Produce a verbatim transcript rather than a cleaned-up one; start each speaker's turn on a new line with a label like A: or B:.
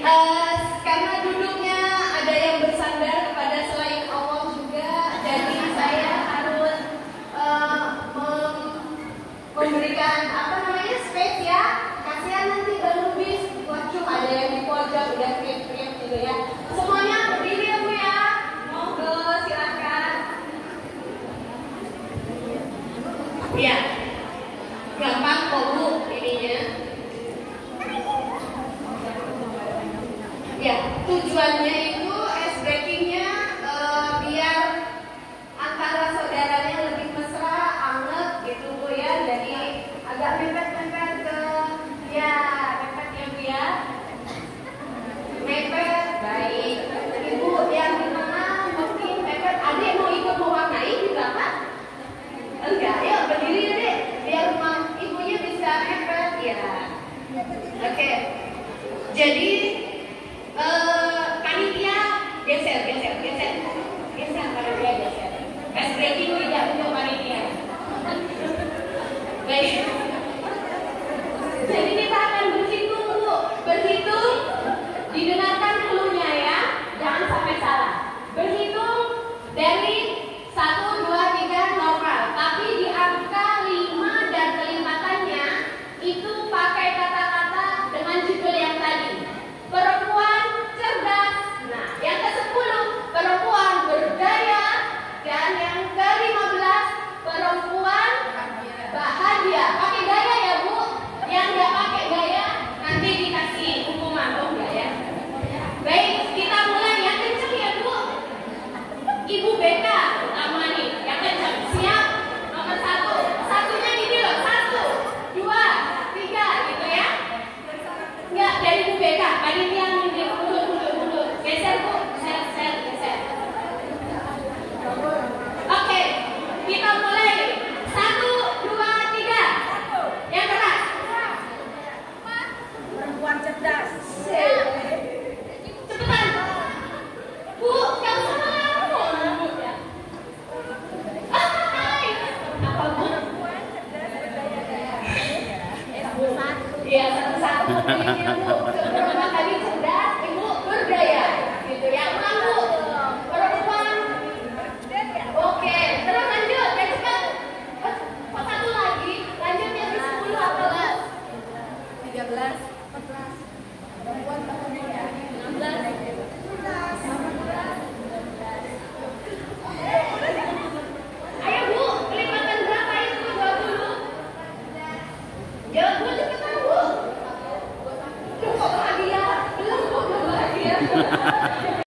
A: Uh, karena duduknya ada yang bersandar kepada selain Allah juga, jadi saya harus uh, mem memberikan apa namanya space ya. Kasihan nanti baru bis, waduh ada yang di pojok udah teriak-teriak gitu ya. Semuanya berdiri ya Bu ya. Monggo silakan. Ya, gampang kok Bu ininya. Ya, tujuannya itu ice breakingnya uh, biar antara saudaranya lebih mesra, anget gitu Bu ya. Jadi agak mepet-mepet ke ya, mepet ya Bu ya. Mepet, baik. Ibu yang di mana mungkin mepet, adik mau ikut mewarnai juga Pak? Enggak, yuk berdiri deh, biar ibunya bisa mepet ya. Oke, okay. Jadi Uh, panitia geser, geser, geser, geser, panitia geser. Ice breaking tidak untuk panitia. Baik. Jadi kita akan berhitung Bu, berhitung, didengarkan clue-nya ya, jangan sampai salah. Berhitung dari satu, dua, tiga normal, tapi di angka lima dan kelimpatannya itu pakai kata-kata dengan judul yang tadi. Perempuan cerdas. Nah, yang ke sepuluh perempuan berdaya, dan yang ke lima belas perempuan bahagia. Pakai gaya ya Bu. Yang nggak pakai gaya nanti dikasih hukuman, oh enggak ya? Baik, kita mulai yang kencang ya Bu. Ibu B K utama nih, yang kencang. Siap? Nomor satu. Satunya ini loh, satu, dua, tiga, gitu ya? Enggak, dari Bu B K. Panitia mundur, mundur, mundur, mundur. Geser Bu, geser, geser, geser. Oke, kita mulai. Satu, dua, tiga. Yang keras.
B: Perempuan cerdas.
A: Cepetan. Bu, gak usah ngelamun. Hai. Apa Bu?
B: Perempuan cerdas berdaya gaya.
A: Iya, satu-satu. Ini Bu. Pertama kali cerdas, Ibu berdaya. Gitu ya. Ulang Bu. Perempuan. Oke, terus lanjut. Ya cepat. Kok satu lagi? Lanjut yang di sepuluh apa Bu?
B: tiga belas, empat belas. Perempuan bahagia. enam belas.
A: Ayo Bu, kelipatan berapa itu? dua puluh. Jawab Bu cepetan Bu. Duh, kok bahagia? Belum kok bahagia.